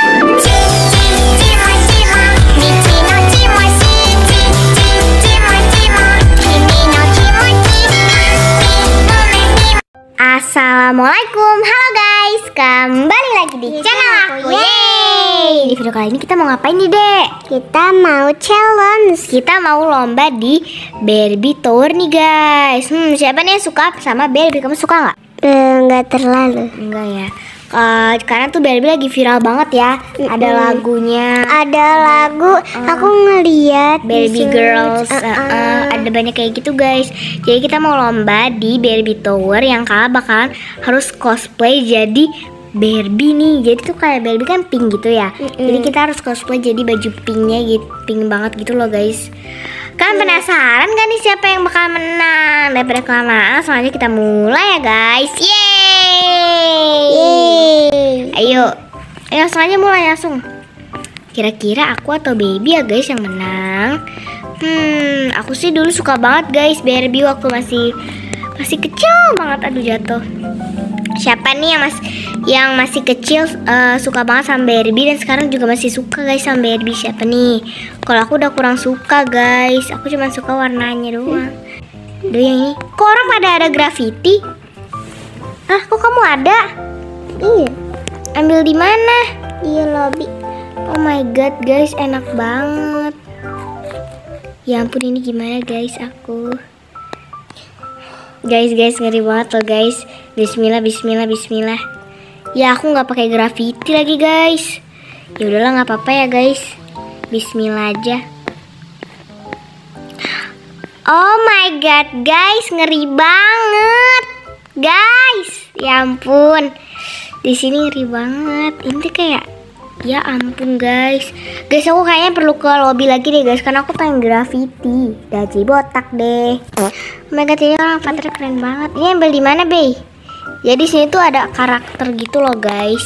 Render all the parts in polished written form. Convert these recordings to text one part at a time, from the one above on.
Assalamualaikum, halo guys, kembali lagi di channel aku. Yeay! Di video kali ini kita mau ngapain nih, Dek? Kita mau challenge. Kita mau lomba di Barbie Tower nih guys. Siapa nih yang suka sama Barbie? Kamu suka nggak? Enggak terlalu. Enggak ya. Karena tuh Barbie lagi viral banget ya. Ada lagunya. Ada lagu. Aku ngeliat Barbie Girls. Ada banyak kayak gitu guys. Jadi kita mau lomba di Barbie Tower. Yang kalah bakalan harus cosplay jadi Barbie nih. Jadi tuh kayak Barbie kan pink gitu ya. Jadi kita harus cosplay jadi baju pinknya gitu, pink banget gitu loh guys. Kan penasaran kan nih siapa yang bakal menang? Daripada kelamaan, langsung aja kita mulai ya guys. Yeay! Ayo langsung aja mulai langsung. Kira-kira aku atau Baby ya guys yang menang? Aku sih dulu suka banget guys Barbie waktu masih kecil banget. Aduh jatuh. Siapa nih yang masih kecil suka banget sama Barbie dan sekarang juga masih suka guys sama Barbie? Siapa nih? Kalau aku udah kurang suka guys. Aku cuma suka warnanya doang. Aduh yang ini. Kok orang pada ada graffiti? Kok kamu ada? Iya. Ambil di mana? Di lobby. Oh my god guys, enak banget. Ya ampun, ini gimana guys aku? Guys ngeri banget loh guys. Bismillah. Ya aku nggak pakai graffiti lagi guys. Ya udahlah nggak apa-apa ya guys. Bismillah aja. Oh my god guys, ngeri banget guys. Ya ampun, di sini ngeri banget. Ini tuh kayak, ya ampun guys. Aku kayaknya perlu ke lobby lagi deh guys, karena aku pengen graffiti. Gaji botak deh. Oh my god, ini orang avatarnya keren banget. Ini ambil di mana, Bey? Jadi sini tuh ada karakter gitu loh guys.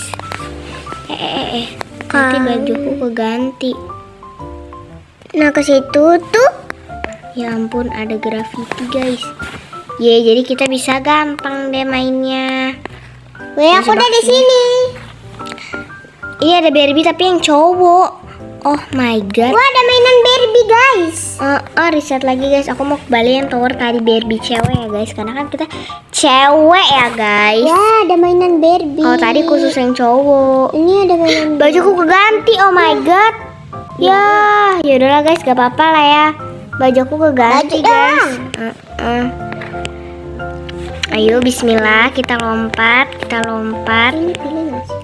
Nanti bajuku keganti. Nah ke situ tuh. Ya ampun, ada graffiti guys. Jadi kita bisa gampang deh mainnya. Aku udah di sini. Iya ada Barbie tapi yang cowok. Oh my god. Wah ada mainan Barbie guys. Riset lagi guys. Aku mau kembali yang tower tadi Barbie cewek ya guys. Karena kan kita cewek ya guys. Ya ada mainan Barbie. Oh tadi khusus yang cowok. Ini ada mainan. Bajuku keganti. Oh my god. Ya udahlah guys, gak apa-apa lah ya. Bajuku keganti guys. Ayo bismillah, kita lompat. Ini pilih nggak sih?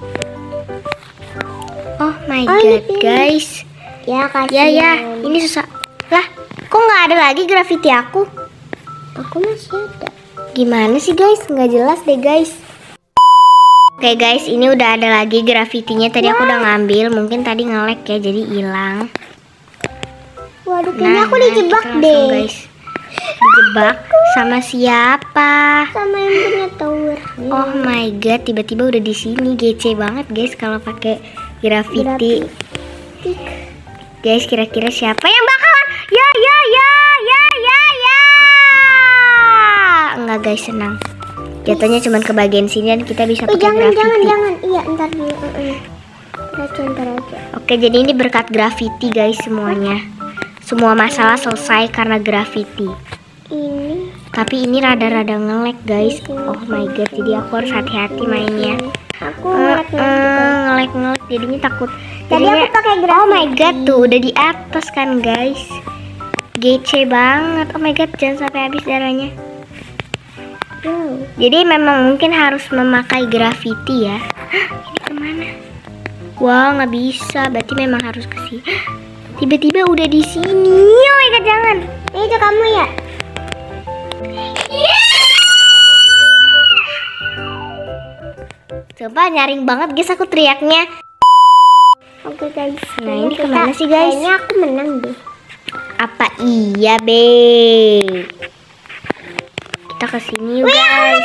Oh my god guys. Ya kasih. Ya ini susah. Lah, kok nggak ada lagi graffiti aku? Aku masih ada. Gimana sih guys? Nggak jelas deh guys. Oke guys, ini udah ada lagi graffitinya. Tadi aku udah ngambil, mungkin tadi nge-lag ya, jadi hilang. Waduh, kayaknya aku dijebak kita langsung, deh. Guys. Dijebak sama siapa? Sama yang punya tower. Oh my god, tiba-tiba udah di sini. Gece banget guys kalau pakai graffiti. Guys, kira-kira siapa yang bakalan? Ya. Enggak guys, senang. Jatuhnya cuma ke bagian sini dan kita bisa pakai graffiti. Jangan. Iya, ntar dulu. Ntar aja. Oke, jadi ini berkat graffiti guys semuanya. Semua masalah selesai karena graffiti. Ini. Tapi ini rada-rada nge-lag guys. Oh my god, jadi aku harus hati-hati mainnya. Aku nge-lag jadinya takut. Tadi aku pakai graffiti. Oh my god, tuh udah di atas kan guys. Gece banget. Oh my god, jangan sampai habis darahnya. Jadi memang mungkin harus memakai graffiti ya. Ini kemana? Wah, nggak bisa. Berarti memang harus ke sini. Tiba-tiba udah di sini. Oh my god, jangan. Itu kamu ya? Coba nyaring banget guys aku teriaknya. Oke guys. Nah ini kemana sih guys? Kayaknya aku menang deh. Apa iya be? Kita kesini yuk guys.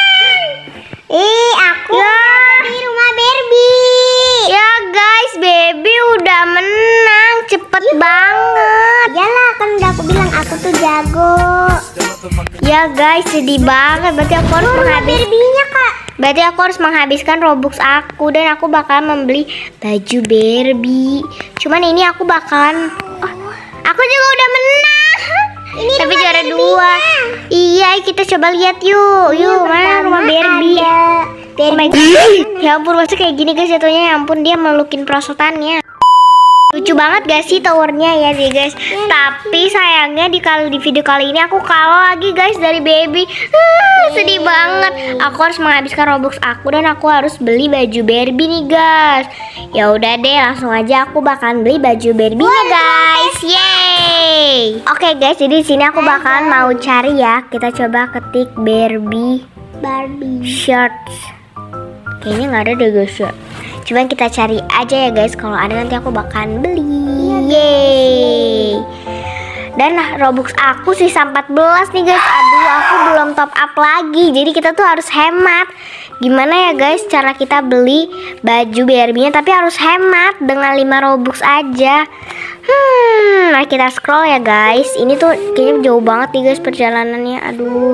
Aku di rumah Barbie. Ya guys, Baby udah menang. Cepet banget. Iyalah, kan udah aku bilang aku tuh jago. Ya guys, sedih banget. Berarti aku harus menghabiskan Barbie-nya kak. Berarti aku harus menghabiskan Robux aku dan aku bakalan membeli baju Barbie. Cuman ini aku bakalan aku juga udah menang. Ini tapi juara 2. Iya, kita coba lihat yuk. Yuk, mana rumah Barbie? Oh my god. Ya ampun, masa kayak gini guys jatuhnya. Ya ampun, dia melukin perosotannya. Lucu banget gak sih towernya ya sih guys. Tapi sayangnya di video kali ini aku kalah lagi guys dari Baby. Sedih banget. Aku harus menghabiskan Robux aku dan aku harus beli baju Barbie nih guys. Ya udah deh, langsung aja aku bakalan beli baju Barbie-nya guys. Yeay. Oke guys, jadi di sini aku bakalan mau cari ya. Kita coba ketik Barbie shirts. Kayaknya nggak ada deh guys ya. Coba kita cari aja ya guys. Kalau ada nanti aku bakalan beli. Yeay. Dan Robux aku sisa 14 nih guys. Aduh, aku belum top up lagi. Jadi kita tuh harus hemat. Gimana ya guys cara kita beli baju Barbie-nya tapi harus hemat dengan 5 Robux aja. Mari kita scroll ya guys. Ini tuh kayaknya jauh banget nih guys perjalanannya. Aduh.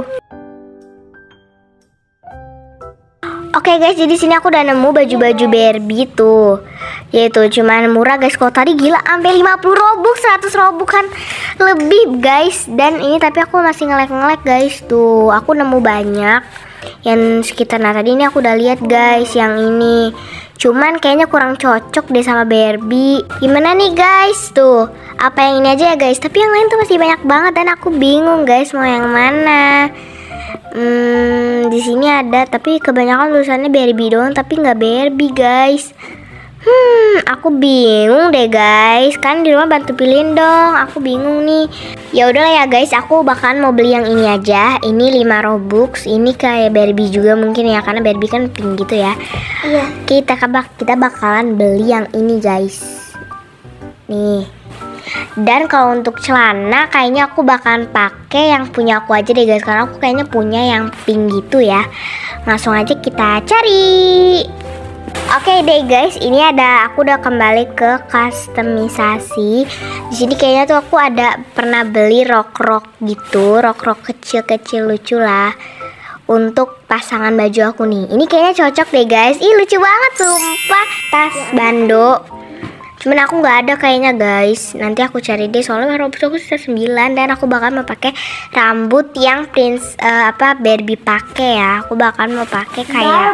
Oke guys, jadi sini aku udah nemu baju-baju Barbie tuh. Yaitu cuman murah guys. Kalau tadi gila sampai 50 Robux, 100 Robux kan lebih guys. Dan ini tapi aku masih nge-lag guys tuh. Aku nemu banyak yang sekitar. Nah tadi ini aku udah lihat guys yang ini. Cuman kayaknya kurang cocok deh sama Barbie. Gimana nih guys tuh? Apa yang ini aja ya guys? Tapi yang lain tuh masih banyak banget dan aku bingung guys mau yang mana. Di sini ada tapi kebanyakan tulisannya Barbie doang tapi nggak Barbie guys. Aku bingung deh guys. Kan di rumah bantu pilihin dong. Aku bingung nih. Ya udahlah ya guys, aku bakalan mau beli yang ini aja. Ini 5 Robux. Ini kayak Barbie juga mungkin ya karena Barbie kan pink gitu ya. Iya. Kita bakalan beli yang ini guys. Nih. Dan kalau untuk celana kayaknya aku bakalan pakai yang punya aku aja deh guys. Karena aku kayaknya punya yang pink gitu ya. Langsung aja kita cari. Oke deh guys, ini aku udah kembali ke customisasi. Di sini kayaknya tuh aku ada pernah beli rok gitu, rok kecil-kecil lucu lah untuk pasangan baju aku nih. Ini kayaknya cocok deh guys. Ih lucu banget sumpah. Tas bando. Cuman aku nggak ada kayaknya guys. Nanti aku cari deh soalnya Robux aku sisa 9 dan aku bakal mau pakai rambut yang Barbie pakai ya. Aku bakal mau pakai kayak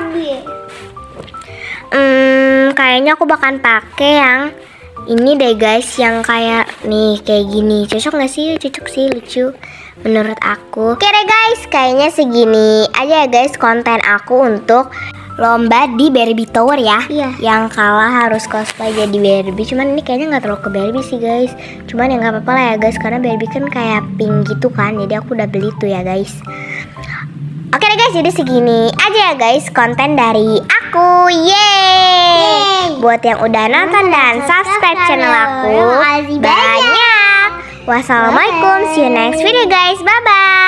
kayaknya aku bakalan pakai yang ini deh guys, yang kayak nih kayak gini. Cocok nggak sih? Cocok sih, lucu menurut aku. Oke deh guys, kayaknya segini aja ya guys konten aku untuk lomba di Barbie Tower ya. Iya. Yang kalah harus cosplay jadi Barbie. Cuman ini kayaknya nggak terlalu ke Barbie sih guys. Cuman ya nggak apa-apa lah ya guys karena Barbie kan kayak pink gitu kan. Jadi aku udah beli tuh ya guys. Oke deh guys, jadi segini aja ya guys konten dari aku. Yeay. Buat yang udah nonton dan subscribe channel aku banyak. Wassalamualaikum, see you next video guys. Bye bye.